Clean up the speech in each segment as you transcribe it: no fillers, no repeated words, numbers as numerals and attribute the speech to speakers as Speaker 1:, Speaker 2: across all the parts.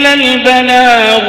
Speaker 1: البلاغ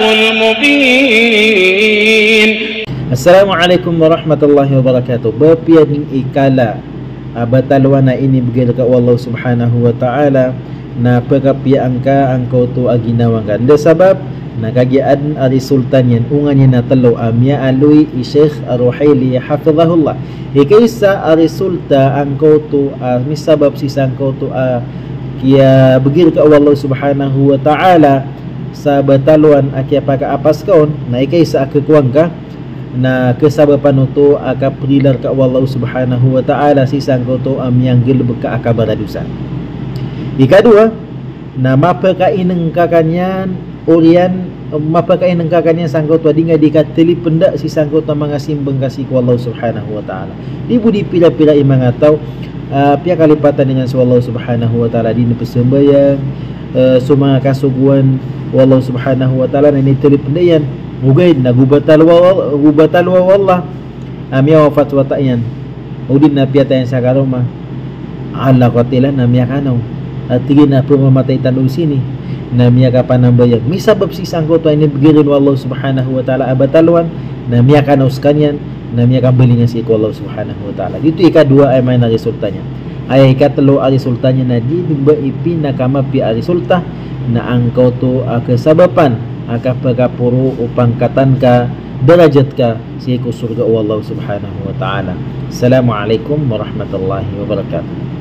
Speaker 1: المبين.
Speaker 2: Assalamualaikum warahmatullahi wabarakatuh. Berpian ikala bataluana ini begil kat Allah Subhanahu wa taala na perapia angkau tu aginawangkan de sebab na kagian ari sultan yan ungannya na telo amia alui Syekh Ar-Ruhaili hafizahullah hikaisa ari sulta angkau tu misabab sisa angkau tu kia begil kat Allah Subhanahu wa taala sabataluan akia paka apas kaun na hikaisa akekuangka na kesabapan itu akan perilar ke Allah Subhanahu wa taala sisang kau tu yang gel beka akabar dosa. Kedua, na mapa kaineng kakanyan orian mapa kaineng kakanyan sangkau tu dinga dikateli pendak sisang kau tu mangasimbeng kasih ku Allah Subhanahu wa taala. Ibu dipila-pila imang atau pihak kalipatan dengan Allah Subhanahu wa taala di persembahyang semua kasuguan Allah Subhanahu wa taala ini teli pendayan mugaid na gubatal wa wallah amia wafat wa ta'yan udin na piata yang sakaroma ala qatilan namia kanau atigin na pemamatay tanong sini namia kapan nambayag misabab si sangko to ini begirin wallahu Subhanahu wa ta'ala abatalwan namia kanau sekalian namia kambalingan si Allah Subhanahu wa ta'ala. Itu ikadua ay may na resultanya ay ikatlo ay resultanya na di ba ipin na kamapi ay resulta na angkau to kesabapan akan perkapuru upangkatan ka derajat ka siku surga Allah Subhanahu wa taala. Assalamualaikum warahmatullahi wabarakatuh.